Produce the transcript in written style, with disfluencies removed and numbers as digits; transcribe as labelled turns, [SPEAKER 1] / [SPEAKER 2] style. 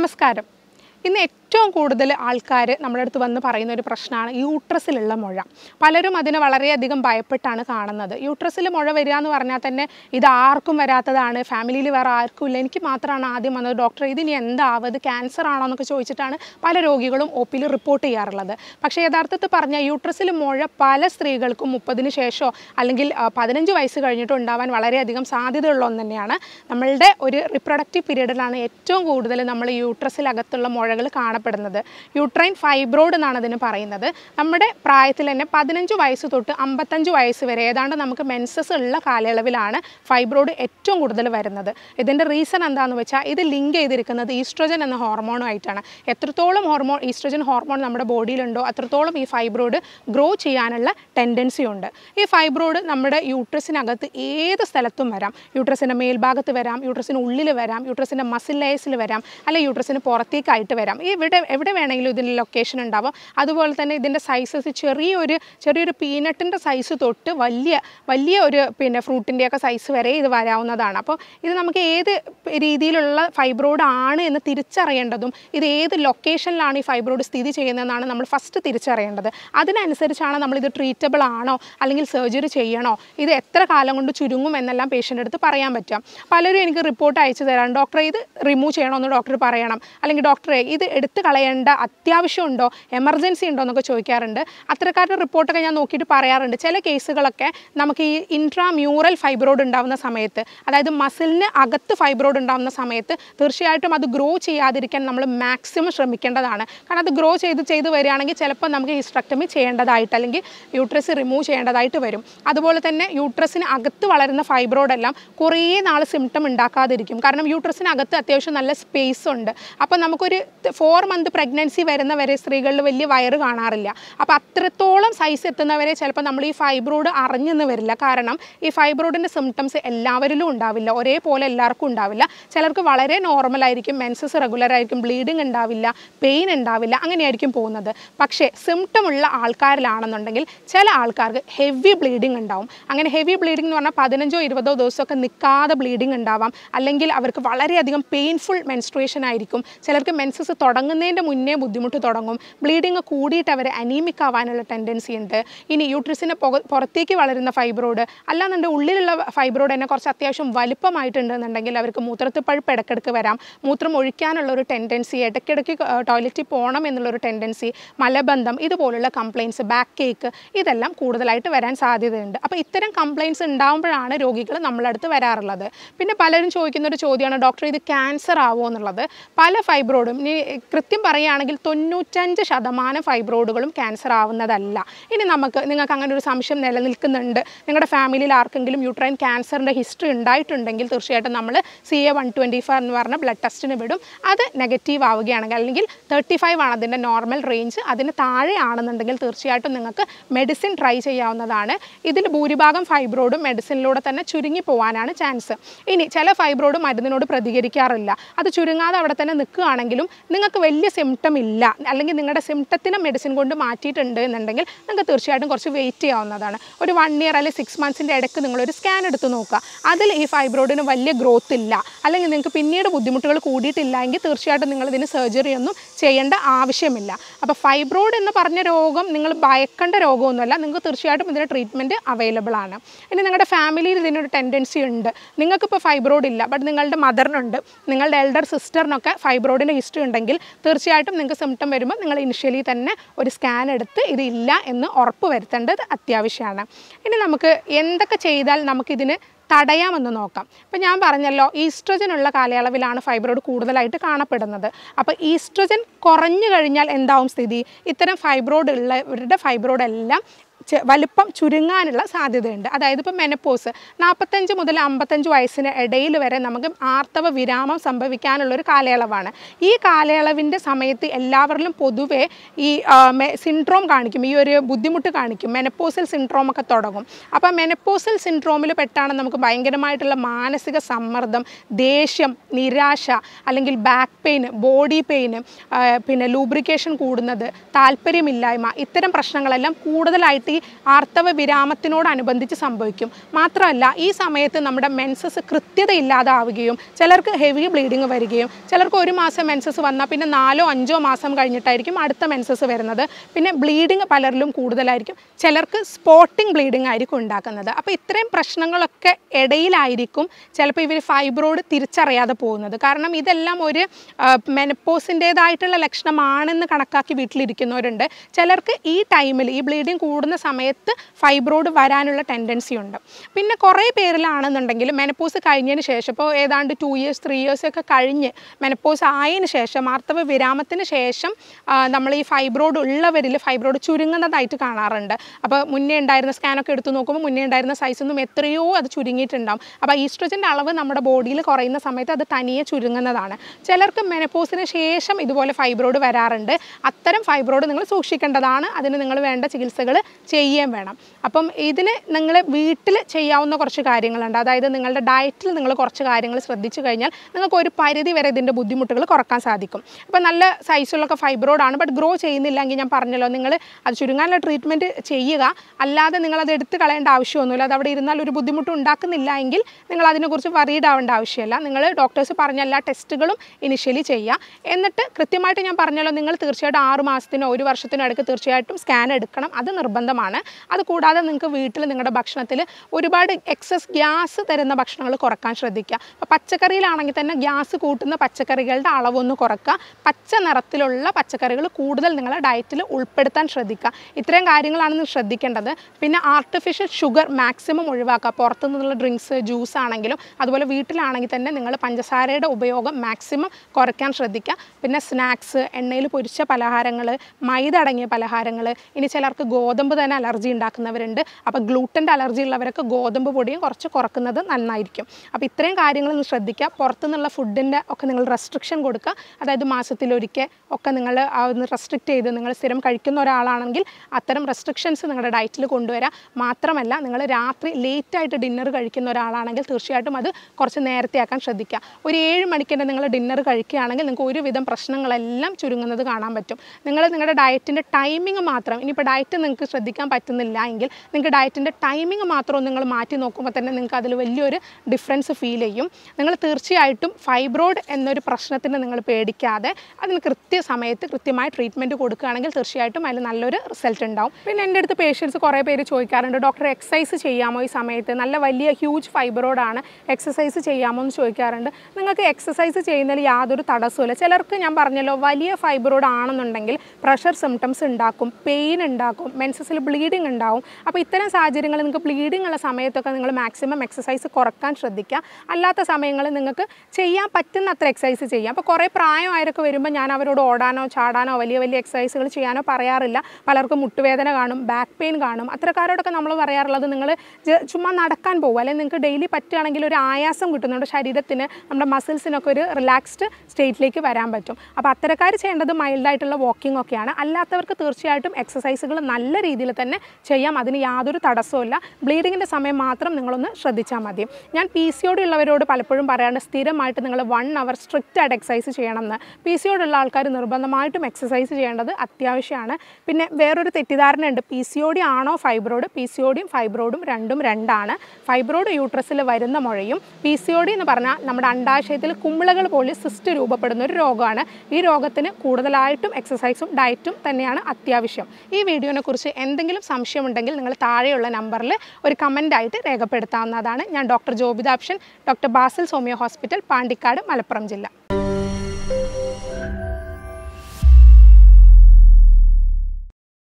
[SPEAKER 1] നമസ്കാരം. ഇന്ന് ഏറ്റവും കൂടുതൽ ആൾക്കാർ നമ്മുടെ അടുത്ത് വന്ന് പറയുന്ന ഒരു പ്രശ്നമാണ് യൂട്രസിലുള്ള മുഴ. പലരും അതിനെ വളരെയധികം ഭയപ്പെട്ടാണ് കാണുന്നത്. യൂട്രസിൽ മുഴ വരിക എന്ന് പറഞ്ഞാൽ തന്നെ ഇത് ആർക്കും വരാത്തതാണ്, ഫാമിലിയിൽ വേറെ ആർക്കും ഇല്ല, എനിക്ക് മാത്രമാണ് ആദ്യം വന്നത്, ഡോക്ടർ ഇതിനി എന്താവും, ഇത് ക്യാൻസർ ആണോ എന്നൊക്കെ ചോദിച്ചിട്ടാണ് പല രോഗികളും ഒ.പിയിൽ റിപ്പോർട്ട് ചെയ്യാറുള്ളത്. പക്ഷേ യഥാർത്ഥത്തിൽ പറഞ്ഞാൽ യൂട്രസിൽ മുഴ പല സ്ത്രീകൾക്കും 30-ന് ശേഷമോ അല്ലെങ്കിൽ 15 വയസ്സ് കഴിഞ്ഞിട്ടോ ഉണ്ടാവാൻ വളരെയധികം സാധ്യതയുള്ള ഒന്ന് തന്നെയാണ്. നമ്മളുടെ ഒരു റിപ്രൊഡക്റ്റീവ് പീരീഡിലാണ് ഏറ്റവും കൂടുതൽ നമ്മൾ യൂട്രസിലകത്തുള്ള മുഴകൾ കാണപ്പെടുന്നത്. യൂട്രൈൻ ഫൈബ്രോയിഡ് എന്നാണ് അതിന് പറയുന്നത്. നമ്മുടെ പ്രായത്തിൽ തന്നെ 15 വയസ്സ് തൊട്ട് 55 വയസ്സ് വരെ ഏതാണ്ട് നമുക്ക് മെൻസസ് ഉള്ള കാലയളവിലാണ് ഫൈബ്രോയിഡ് ഏറ്റവും കൂടുതൽ വരുന്നത്. ഇതിൻ്റെ റീസൺ എന്താണെന്ന് വെച്ചാൽ ഇത് ലിങ്ക് ചെയ്തിരിക്കുന്നത് ഈസ്ട്രോജൻ എന്ന ഹോർമോണുമായിട്ടാണ്. എത്രത്തോളം ഈസ്ട്രോജൻ ഹോർമോൺ നമ്മുടെ ബോഡിയിലുണ്ടോ അത്രത്തോളം ഈ ഫൈബ്രോയിഡ് ഗ്രോ ചെയ്യാനുള്ള ടെൻഡൻസി ഉണ്ട്. ഈ ഫൈബ്രോയിഡ് നമ്മുടെ യൂട്രസിനകത്ത് ഏത് സ്ഥലത്തും വരാം. യൂട്രസിൻ്റെ മേൽഭാഗത്ത് വരാം, യൂട്രസിന് ഉള്ളിൽ വരാം, യൂട്രസിൻ്റെ മസിൽ ലെയേഴ്സിൽ വരാം, അല്ലെങ്കിൽ യൂട്രസിന് പുറത്തേക്കായിട്ട് വരാം. ഈ എവിടെ വേണമെങ്കിലും ഇതിൻ്റെ ലൊക്കേഷൻ ഉണ്ടാവും. അതുപോലെ തന്നെ ഇതിൻ്റെ സൈസസ് ചെറിയൊരു പീനട്ടിൻ്റെ സൈസ് തൊട്ട് വലിയ ഒരു ഫ്രൂട്ടിൻ്റെയൊക്കെ സൈസ് വരെ ഇത് വരാവുന്നതാണ്. അപ്പോൾ ഇത് നമുക്ക് ഏത് രീതിയിലുള്ള ഫൈബ്രോയിഡ് ആണ് എന്ന് തിരിച്ചറിയേണ്ടതും ഇത് ഏത് ലൊക്കേഷനിലാണ് ഈ ഫൈബ്രോയിഡ് സ്ഥിതി ചെയ്യുന്നതെന്നാണ് നമ്മൾ ഫസ്റ്റ് തിരിച്ചറിയേണ്ടത്. അതിനനുസരിച്ചാണ് നമ്മളിത് ട്രീറ്റബിൾ ആണോ അല്ലെങ്കിൽ സർജറി ചെയ്യണോ, ഇത് എത്ര കാലം കൊണ്ട് ചുരുങ്ങും എന്നെല്ലാം പേഷ്യൻ്റെ അടുത്ത് പറയാൻ പറ്റും. പലരും എനിക്ക് റിപ്പോർട്ട് അയച്ചു തരാം, ഡോക്ടറെ ഇത് റിമൂവ് ചെയ്യണമെന്ന് ഡോക്ടർ പറയണം, അല്ലെങ്കിൽ ഡോക്ടറെ ഇത് എടുത്ത് കളയേണ്ട അത്യാവശ്യമുണ്ടോ, എമർജൻസി ഉണ്ടോ എന്നൊക്കെ ചോദിക്കാറുണ്ട്. അത്തരക്കാരുടെ റിപ്പോർട്ടൊക്കെ ഞാൻ നോക്കിയിട്ട് പറയാറുണ്ട്. ചില കേസുകളൊക്കെ നമുക്ക് ഈ ഇൻട്രാമ്യൂറൽ ഫൈബ്രോയിഡ് ഉണ്ടാകുന്ന സമയത്ത്, അതായത് മസിലിന് അകത്ത് ഫൈബ്രോയിഡ് ഉണ്ടാകുന്ന സമയത്ത് തീർച്ചയായിട്ടും അത് ഗ്രോ ചെയ്യാതിരിക്കാൻ നമ്മൾ മാക്സിമം ശ്രമിക്കേണ്ടതാണ്. കാരണം അത് ഗ്രോ ചെയ്ത് വരികയാണെങ്കിൽ ചിലപ്പോൾ നമുക്ക് ഹിസ്റ്ററക്ടമി ചെയ്യേണ്ടതായിട്ട് അല്ലെങ്കിൽ യൂട്രസ് റിമൂവ് ചെയ്യേണ്ടതായിട്ട് വരും. അതുപോലെ തന്നെ യൂട്രസിന് അകത്ത് വളരുന്ന ഫൈബ്രോയിഡ് എല്ലാം കുറേ നാൾ സിംറ്റം ഉണ്ടാക്കാതിരിക്കും. കാരണം യൂട്രസിനകത്ത് അത്യാവശ്യം നല്ല സ്പേസ് ഉണ്ട്. അപ്പോൾ നമുക്കൊരു 4 മന്ത് പ്രഗ്നൻസി വരുന്നവരെ സ്ത്രീകളിൽ വലിയ വയറ് കാണാറില്ല. അപ്പോൾ അത്രത്തോളം സൈസ് എത്തുന്നവരെ ചിലപ്പോൾ നമ്മൾ ഈ ഫൈബ്രോയിഡ് അറിഞ്ഞെന്ന് വരില്ല. കാരണം ഈ ഫൈബ്രോയിഡിൻ്റെ സിംറ്റംസ് എല്ലാവരിലും ഉണ്ടാവില്ല, ഒരേപോലെ എല്ലാവർക്കും ഉണ്ടാവില്ല. ചിലർക്ക് വളരെ നോർമലായിരിക്കും, മെൻസസ് റെഗുലർ ആയിരിക്കും, ബ്ലീഡിങ് ഉണ്ടാവില്ല, പെയിൻ ഉണ്ടാവില്ല, അങ്ങനെയായിരിക്കും പോകുന്നത്. പക്ഷേ സിംറ്റമുള്ള ആൾക്കാരിലാണെന്നുണ്ടെങ്കിൽ ചില ആൾക്കാർക്ക് ഹെവി ബ്ലീഡിങ് ഉണ്ടാവും. അങ്ങനെ ഹെവി ബ്ലീഡിംഗ് എന്ന് പറഞ്ഞാൽ 15-20 ദിവസമൊക്കെ നിൽക്കാതെ ബ്ലീഡിങ് ഉണ്ടാവാം. അല്ലെങ്കിൽ അവർക്ക് വളരെയധികം പെയിൻഫുൾ മെൻസ്ട്രുവേഷൻ ആയിരിക്കും. ചിലർക്ക് മെൻസസ് തുടങ്ങുന്നതിൻ്റെ മുന്നേ ബുദ്ധിമുട്ട് തുടങ്ങും. ബ്ലീഡിങ് കൂടിയിട്ട് അവർ അനീമിക് ആവാനുള്ള ടെൻഡൻസി ഉണ്ട്. ഇനി യൂട്രസിന് പുറത്തേക്ക് വളരുന്ന ഫൈബ്രോയിഡ് അല്ലാന്നുണ്ടെങ്കിൽ ഉള്ളിലുള്ള ഫൈബ്രോയിഡ് തന്നെ കുറച്ച് അത്യാവശ്യം വലുപ്പമായിട്ടുണ്ടെന്നുണ്ടെങ്കിൽ അവർക്ക് മൂത്രത്തിൽ പഴുപ്പ് ഇടയ്ക്കിടയ്ക്ക് വരാം, മൂത്രം ഒഴിക്കാനുള്ള ഒരു ടെൻഡൻസി, ഇടയ്ക്കിടയ്ക്ക് ടോയ്ലറ്റിൽ പോകണം എന്നുള്ളൊരു ടെൻഡൻസി, മലബന്ധം, ഇതുപോലുള്ള കംപ്ലയിൻറ്റ്സ്, ബാക്ക് കേക്ക്, ഇതെല്ലാം കൂടുതലായിട്ട് വരാൻ സാധ്യതയുണ്ട്. അപ്പോൾ ഇത്തരം കംപ്ലയിൻറ്റ്സ് ഉണ്ടാകുമ്പോഴാണ് രോഗികൾ നമ്മളടുത്ത് വരാറുള്ളത്. പിന്നെ പലരും ചോദിക്കുന്നൊരു ചോദ്യമാണ്, ഡോക്ടർ ഇത് ക്യാൻസർ ആവുമോ എന്നുള്ളത്. പല ഫൈബ്രോയിഡും ഇനി കൃത്യം പറയുകയാണെങ്കിൽ 95% ഫൈബ്രോയിഡുകളും ക്യാൻസർ ആവുന്നതല്ല. ഇനി നിങ്ങൾക്ക് അങ്ങനെ ഒരു സംശയം നിലനിൽക്കുന്നുണ്ട്, നിങ്ങളുടെ ഫാമിലിയിൽ ആർക്കെങ്കിലും യൂട്രൈൻ ക്യാൻസറിൻ്റെ ഹിസ്റ്ററി ഉണ്ടായിട്ടുണ്ടെങ്കിൽ തീർച്ചയായിട്ടും നമ്മൾ CA-125 എന്ന് പറഞ്ഞ ബ്ലഡ് ടെസ്റ്റിന് വിടും. അത് നെഗറ്റീവ് ആവുകയാണെങ്കിൽ അല്ലെങ്കിൽ 35 ആണ് അതിൻ്റെ നോർമൽ റേഞ്ച്, അതിന് താഴെയാണെന്നുണ്ടെങ്കിൽ തീർച്ചയായിട്ടും നിങ്ങൾക്ക് മെഡിസിൻ ട്രൈ ചെയ്യാവുന്നതാണ്. ഇതിൽ ഭൂരിഭാഗം ഫൈബ്രോയിഡും മെഡിസിനിലൂടെ തന്നെ ചുരുങ്ങി പോകാനാണ് ചാൻസ്. ഇനി ചില ഫൈബ്രോയിഡ് മരുന്നിനോട് പ്രതികരിക്കാറില്ല, അത് ചുരുങ്ങാതെ അവിടെ തന്നെ നിൽക്കുകയാണെങ്കിലും നിങ്ങൾക്ക് വലിയ സിംറ്റം ഇല്ല, അല്ലെങ്കിൽ നിങ്ങളുടെ സിംറ്റത്തിനെ മെഡിസിൻ കൊണ്ട് മാറ്റിയിട്ടുണ്ട് എന്നുണ്ടെങ്കിൽ നിങ്ങൾക്ക് തീർച്ചയായിട്ടും കുറച്ച് വെയിറ്റ് ചെയ്യാവുന്നതാണ്. ഒരു 1 ഇയർ അല്ലെങ്കിൽ 6 മന്ത്സിൻ്റെ ഇടയ്ക്ക് നിങ്ങളൊരു സ്കാൻ എടുത്ത് നോക്കുക. അതിൽ ഈ ഫൈബ്രോയിഡിന് വലിയ ഗ്രോത്ത് ഇല്ല, അല്ലെങ്കിൽ നിങ്ങൾക്ക് പിന്നീട് ബുദ്ധിമുട്ടുകൾ കൂടിയിട്ടില്ല എങ്കിൽ തീർച്ചയായിട്ടും നിങ്ങളിതിന് സർജറി ഒന്നും ചെയ്യേണ്ട ആവശ്യമില്ല. അപ്പോൾ ഫൈബ്രോയിഡ് എന്ന് പറഞ്ഞ രോഗം നിങ്ങൾ ഭയക്കേണ്ട രോഗമൊന്നുമല്ല, നിങ്ങൾക്ക് തീർച്ചയായിട്ടും ഇതിൻ്റെ ട്രീറ്റ്മെൻറ്റ് അവൈലബിൾ ആണ്. ഇനി നിങ്ങളുടെ ഫാമിലിയിൽ ഇതിനൊരു ടെൻഡൻസി ഉണ്ട്, നിങ്ങൾക്കിപ്പോൾ ഫൈബ്രോയിഡ് ഇല്ല, ബട്ട് നിങ്ങളുടെ മദറിനുണ്ട്, നിങ്ങളുടെ എൽഡർ സിസ്റ്ററിനൊക്കെ ഫൈബ്രോയിഡിൻ്റെ ഹിസ്റ്ററി ഉണ്ടെങ്കിൽ തീർച്ചയായിട്ടും നിങ്ങൾക്ക് സിംറ്റം വരുമ്പോൾ നിങ്ങൾ ഇനിഷ്യലി തന്നെ ഒരു സ്കാൻ എടുത്ത് ഇതില്ല എന്ന് ഉറപ്പ് വരുത്തേണ്ടത് അത്യാവശ്യമാണ്. ഇനി നമുക്ക് എന്തൊക്കെ ചെയ്താൽ നമുക്കിതിന് തടയാമെന്ന് നോക്കാം. ഇപ്പം ഞാൻ പറഞ്ഞല്ലോ, ഈസ്ട്രജൻ ഉള്ള കാലയളവിലാണ് ഫൈബ്രോയിഡ് കൂടുതലായിട്ട് കാണപ്പെടുന്നത്. അപ്പോൾ ഈസ്ട്രജൻ കുറഞ്ഞു കഴിഞ്ഞാൽ എന്താവും സ്ഥിതി? ഇത്തരം ഫൈബ്രോയിഡ് ഉള്ളവരുടെ ഫൈബ്രോയിഡ് എല്ലാം വലിപ്പം ചുരുങ്ങാനുള്ള സാധ്യതയുണ്ട്. അതായത് ഇപ്പോൾ മെനപ്പോസ് 45 മുതൽ 55 വയസ്സിന് ഇടയിൽ വരെ നമുക്ക് ആർത്തവ വിരാമം സംഭവിക്കാനുള്ളൊരു കാലയളവാണ്. ഈ കാലയളവിൻ്റെ സമയത്ത് എല്ലാവരിലും പൊതുവേ ഈ സിൻഡ്രോം കാണിക്കും, ഈ ഒരു ബുദ്ധിമുട്ട് കാണിക്കും, മെനപ്പോസൽ സിൻഡ്രോം ഒക്കെ തുടങ്ങും. അപ്പോൾ മെനപ്പോസൽ സിൻഡ്രോമിൽ പെട്ടാണ് നമുക്ക് ഭയങ്കരമായിട്ടുള്ള മാനസിക സമ്മർദ്ദം, ദേഷ്യം, നിരാശ, അല്ലെങ്കിൽ ബാക്ക് പെയിന്, ബോഡി പെയിന്, പിന്നെ ലൂബ്രിക്കേഷൻ കൂടുന്നത്, താല്പര്യമില്ലായ്മ, ഇത്തരം പ്രശ്നങ്ങളെല്ലാം കൂടുതലായിട്ട് ആർത്തവ വിരാമത്തിനോടനുബന്ധിച്ച് സംഭവിക്കും. മാത്രമല്ല ഈ സമയത്ത് നമ്മുടെ മെൻസസ് കൃത്യതയില്ലാതാവുകയും ചിലർക്ക് ഹെവി ബ്ലീഡിങ് വരികയും ചിലർക്ക് 1 മാസം മെൻസസ് വന്നാൽ പിന്നെ 4-5 മാസം കഴിഞ്ഞിട്ടായിരിക്കും അടുത്ത മെൻസസ് വരുന്നത്. പിന്നെ ബ്ലീഡിങ് പലരിലും കൂടുതലായിരിക്കും, ചിലർക്ക് സ്പോട്ടിങ് ബ്ലീഡിങ് ആയിരിക്കും ഉണ്ടാക്കുന്നത്. അപ്പോൾ ഇത്രയും പ്രശ്നങ്ങളൊക്കെ ഇടയിലായിരിക്കും ചിലപ്പോൾ ഇവർ ഫൈബ്രോയിഡ് തിരിച്ചറിയാതെ പോകുന്നത്. കാരണം ഇതെല്ലാം ഒരു മെനപ്പോസിൻ്റേതായിട്ടുള്ള ലക്ഷണമാണെന്ന് കണക്കാക്കി വീട്ടിലിരിക്കുന്നവരുണ്ട്. ചിലർക്ക് ഈ ടൈമിൽ ഈ ബ്ലീഡിങ് കൂടുന്ന സമയത്ത് ഫൈബ്രോയിഡ് വരാനുള്ള ടെൻഡൻസി ഉണ്ട്. പിന്നെ കുറേ പേരിലാണെന്നുണ്ടെങ്കിൽ മെനപ്പോസ് കഴിഞ്ഞതിന് ശേഷം ഇപ്പോൾ ഏതാണ്ട് 2 years 3 years ഒക്കെ കഴിഞ്ഞ് മെനപ്പോസ് ആയതിന് ശേഷം ആർത്തവ വിരാമത്തിന് ശേഷം നമ്മൾ ഈ ഫൈബ്രോയിഡ് ഉള്ളവരിൽ ഫൈബ്രോയിഡ് ചുരുങ്ങുന്നതായിട്ട് കാണാറുണ്ട്. അപ്പോൾ മുന്നേ ഉണ്ടായിരുന്ന സ്കാനൊക്കെ എടുത്ത് നോക്കുമ്പോൾ മുന്നേ ഉണ്ടായിരുന്ന സൈസൊന്നും എത്രയോ അത് ചുരുങ്ങിയിട്ടുണ്ടാവും. അപ്പോൾ ഈസ്ട്രജൻ്റെ അളവ് നമ്മുടെ ബോഡിയിൽ കുറയുന്ന സമയത്ത് അത് തനിയെ ചുരുങ്ങുന്നതാണ്. ചിലർക്ക് മെനപ്പോസിന് ശേഷം ഇതുപോലെ ഫൈബ്രോയിഡ് വരാറുണ്ട്. അത്തരം ഫൈബ്രോയിഡ് നിങ്ങൾ സൂക്ഷിക്കേണ്ടതാണ്. അതിന് നിങ്ങൾ വേണ്ട ചികിത്സകൾ ചെയ്യുകയും വേണം. അപ്പം ഇതിന് നിങ്ങൾ വീട്ടിൽ ചെയ്യാവുന്ന കുറച്ച് കാര്യങ്ങളുണ്ട്. അതായത് നിങ്ങളുടെ ഡയറ്റിൽ നിങ്ങൾ കുറച്ച് കാര്യങ്ങൾ ശ്രദ്ധിച്ചു കഴിഞ്ഞാൽ നിങ്ങൾക്ക് ഒരു പരിധി വരെ ഇതിൻ്റെ ബുദ്ധിമുട്ടുകൾ കുറക്കാൻ സാധിക്കും. അപ്പോൾ നല്ല സൈസുള്ളൊക്കെ ഫൈബ്രോയിഡാണ്, ബട്ട് ഗ്രോ ചെയ്യുന്നില്ലെങ്കിൽ ഞാൻ പറഞ്ഞല്ലോ നിങ്ങൾ അത് ചുരുങ്ങാനുള്ള ട്രീറ്റ്മെൻറ്റ് ചെയ്യുക. അല്ലാതെ നിങ്ങളത് എടുത്ത് കളയേണ്ട ആവശ്യമൊന്നുമില്ല. അത് അവിടെ ഇരുന്നാൽ ഒരു ബുദ്ധിമുട്ട് ഉണ്ടാക്കുന്നില്ല എങ്കിൽ നിങ്ങൾ അതിനെക്കുറിച്ച് വറീഡ് ആവേണ്ട ആവശ്യമില്ല. നിങ്ങൾ ഡോക്ടേഴ്സ് പറഞ്ഞ എല്ലാ ടെസ്റ്റുകളും ഇനിഷ്യലി ചെയ്യുക. എന്നിട്ട് കൃത്യമായിട്ട് ഞാൻ പറഞ്ഞല്ലോ നിങ്ങൾ തീർച്ചയായിട്ടും 6 മാസത്തിനോ 1 വർഷത്തിനോ ഇടയ്ക്ക് തീർച്ചയായിട്ടും സ്കാൻ എടുക്കണം. അത് നിർബന്ധമാണ്. അതുകൂടാതെ നിങ്ങൾക്ക് വീട്ടിൽ നിങ്ങളുടെ ഭക്ഷണത്തിൽ ഒരുപാട് എക്സസ് ഗ്യാസ് തരുന്ന ഭക്ഷണങ്ങൾ കുറക്കാൻ ശ്രദ്ധിക്കുക. അപ്പോൾ പച്ചക്കറിയിലാണെങ്കിൽ തന്നെ ഗ്യാസ് കൂട്ടുന്ന പച്ചക്കറികളുടെ അളവൊന്ന് കുറക്കുക. പച്ച നിറത്തിലുള്ള പച്ചക്കറികൾ കൂടുതൽ നിങ്ങളുടെ ഡയറ്റിൽ ഉൾപ്പെടുത്താൻ ശ്രദ്ധിക്കുക. ഇത്രയും കാര്യങ്ങളാണ് നിങ്ങൾ ശ്രദ്ധിക്കേണ്ടത്. പിന്നെ ആർട്ടിഫിഷ്യൽ ഷുഗർ മാക്സിമം ഒഴിവാക്കുക. പുറത്തുനിന്നുള്ള ഡ്രിങ്ക്സ് ജ്യൂസ് ആണെങ്കിലും അതുപോലെ വീട്ടിലാണെങ്കിൽ തന്നെ നിങ്ങൾ പഞ്ചസാരയുടെ ഉപയോഗം മാക്സിമം കുറയ്ക്കാൻ ശ്രദ്ധിക്കുക. പിന്നെ സ്നാക്സ്, എണ്ണയിൽ പൊരിച്ച പലഹാരങ്ങൾ, മൈദ അടങ്ങിയ പലഹാരങ്ങൾ, ഇനി ചിലർക്ക് ഗോതമ്പ് തന്നെ അലർജി ഉണ്ടാക്കുന്നവരുണ്ട്. അപ്പോൾ ഗ്ലൂട്ടൻ്റെ അലർജി ഉള്ളവരൊക്കെ ഗോതമ്പ് പൊടിയും കുറച്ച് കുറക്കുന്നത് നന്നായിരിക്കും. അപ്പോൾ ഇത്രയും കാര്യങ്ങൾ നിങ്ങൾ ശ്രദ്ധിക്കുക. പുറത്തുനിന്നുള്ള ഫുഡിൻ്റെ ഒക്കെ നിങ്ങൾ റെസ്ട്രിക്ഷൻ കൊടുക്കുക. അതായത് മാസത്തിലൊരിക്കൽ ഒക്കെ നിങ്ങൾ ഒന്ന് റെസ്ട്രിക്റ്റ് ചെയ്ത് നിങ്ങൾ സ്ഥിരം കഴിക്കുന്ന ഒരാളാണെങ്കിൽ അത്തരം റെസ്ട്രിക്ഷൻസ് നിങ്ങളുടെ ഡയറ്റിൽ കൊണ്ടുവരിക. മാത്രമല്ല നിങ്ങൾ രാത്രി ലേറ്റായിട്ട് ഡിന്നർ കഴിക്കുന്ന ഒരാളാണെങ്കിൽ തീർച്ചയായിട്ടും അത് കുറച്ച് നേരത്തെ ആക്കാൻ ശ്രദ്ധിക്കുക. ഒരു 7 മണിക്ക് തന്നെ നിങ്ങൾ ഡിന്നർ കഴിക്കുകയാണെങ്കിൽ നിങ്ങൾക്ക് ഒരുവിധം പ്രശ്നങ്ങളെല്ലാം ചുരുങ്ങുന്നത് കാണാൻ പറ്റും. നിങ്ങൾ നിങ്ങളുടെ ഡയറ്റിൻ്റെ ടൈമിങ് മാത്രം, ഇനിയിപ്പോൾ ഡയറ്റ് നിങ്ങൾക്ക് ശ്രദ്ധിക്കാൻ പറ്റുന്നില്ല എങ്കിൽ നിങ്ങൾക്ക് ഡയറ്റിൻ്റെ ടൈമിങ് മാത്രം നിങ്ങൾ മാറ്റി നോക്കുമ്പോൾ തന്നെ നിങ്ങൾക്ക് അതിൽ വലിയൊരു ഡിഫറൻസ് ഫീൽ ചെയ്യും. നിങ്ങൾ തീർച്ചയായിട്ടും ഫൈബ്രോയിഡ് എന്നൊരു പ്രശ്നത്തിന് നിങ്ങൾ പേടിക്കാതെ അതിന് കൃത്യസമയത്ത് കൃത്യമായി ട്രീറ്റ്മെൻറ്റ് കൊടുക്കുകയാണെങ്കിൽ തീർച്ചയായിട്ടും അതിൽ നല്ലൊരു റിസൾട്ട് ഉണ്ടാവും. പിന്നെ എൻ്റെ അടുത്ത് പേഷ്യൻസ് കുറേ പേര് ചോദിക്കാറുണ്ട്, ഡോക്ടർ എക്സസൈസ് ചെയ്യാമോ ഈ സമയത്ത്, നല്ല വലിയ ഹ്യൂജ് ഫൈബ്രോയിഡാണ്, എക്സസൈസ് ചെയ്യാമോ എന്ന് ചോദിക്കാറുണ്ട്. നിങ്ങൾക്ക് എക്സസൈസ് ചെയ്യുന്നതിൽ യാതൊരു തടസ്സമില്ല. ചിലർക്ക് ഞാൻ പറഞ്ഞല്ലോ വലിയ ഫൈബ്രോയിഡ് ആണെന്നുണ്ടെങ്കിൽ പ്രഷർ സിംറ്റംസ് ഉണ്ടാക്കും, പെയിൻ ഉണ്ടാക്കും, മെൻസസിൽ ബ്ലീഡിങ് ഉണ്ടാവും. അപ്പോൾ ഇത്തരം സാഹചര്യങ്ങൾ നിങ്ങൾക്ക് ബ്ലീഡിങ് ഉള്ള സമയത്തൊക്കെ നിങ്ങൾ മാക്സിമം എക്സസൈസ് കുറക്കാൻ ശ്രദ്ധിക്കുക. അല്ലാത്ത സമയങ്ങളിൽ നിങ്ങൾക്ക് ചെയ്യാൻ പറ്റുന്ന അത്ര എക്സസൈസ് ചെയ്യാം. അപ്പോൾ കുറേ പ്രായമായവരൊക്കെ വരുമ്പോൾ ഞാൻ അവരോട് ഓടാനോ ചാടാനോ വലിയ വലിയ എക്സസൈസുകൾ ചെയ്യാനോ പറയാറില്ല. പലർക്കും മുട്ടുവേദന കാണും, ബാക്ക് പെയിൻ കാണും. അത്തരക്കാരോടൊക്കെ നമ്മൾ പറയാറുള്ളത് നിങ്ങൾ ചുമ്മാ നടക്കാൻ പോകുക, അല്ലെങ്കിൽ നിങ്ങൾക്ക് ഡെയിലി പറ്റുകയാണെങ്കിൽ ഒരു ആയാസം കിട്ടും, നമ്മുടെ ശരീരത്തിന് നമ്മുടെ മസിൽസിനൊക്കെ ഒരു റിലാക്സ്ഡ് സ്റ്റേറ്റിലേക്ക് വരാൻ പറ്റും. അപ്പോൾ അത്തരക്കാർ ചെയ്യേണ്ടത് മൈൽഡായിട്ടുള്ള വാക്കിംഗ് ഒക്കെയാണ്. അല്ലാത്തവർക്ക് തീർച്ചയായിട്ടും എക്സസൈസുകൾ നല്ല രീതിയിൽ തന്നെ ചെയ്യാം. അതിന് യാതൊരു തടസ്സമില്ല. ബ്ലീഡിങ്ങിൻ്റെ സമയം മാത്രം നിങ്ങളൊന്ന് ശ്രദ്ധിച്ചാൽ മതി. ഞാൻ PCOD ഉള്ളവരോട് പലപ്പോഴും പറയാണ്ട് സ്ഥിരമായിട്ട് നിങ്ങൾ 1 hour സ്ട്രിക്റ്റ് ആയിട്ട് എക്സസൈസ് ചെയ്യണമെന്ന്. PCOD ഉള്ള ആൾക്കാർ നിർബന്ധമായിട്ടും എക്സസൈസ് ചെയ്യേണ്ടത് അത്യാവശ്യമാണ്. പിന്നെ വേറൊരു തെറ്റിദ്ധാരണയുണ്ട്, PCOD ആണോ ഫൈബ്രോയിഡ്? PCODയും ഫൈബ്രോയിഡും രണ്ടും രണ്ടാണ്. ഫൈബ്രോയിഡ് യൂട്രസിൽ വരുന്ന മുഴയും PCOD എന്ന് പറഞ്ഞാൽ നമ്മുടെ അണ്ടാശയത്തിൽ കുമിളകൾ പോലെ സിസ്റ്റ് രൂപപ്പെടുന്ന ഒരു രോഗമാണ്. ഈ രോഗത്തിന് കൂടുതലായിട്ടും എക്സസൈസും ഡയറ്റും തന്നെയാണ് അത്യാവശ്യം. ഈ വീഡിയോനെ കുറിച്ച് എന്തെങ്കിലും സംശയമുണ്ടെങ്കിൽ നിങ്ങൾ താഴെയുള്ള നമ്പറിൽ ഒരു കമൻ്റായിട്ട് രേഖപ്പെടുത്താവുന്നതാണ്. ഞാൻ ഡോക്ടർ ജോബിതാപ്ഷൻ, doctor Basil homoeo hospital, Pandikkad, Malappuram ജില്ല.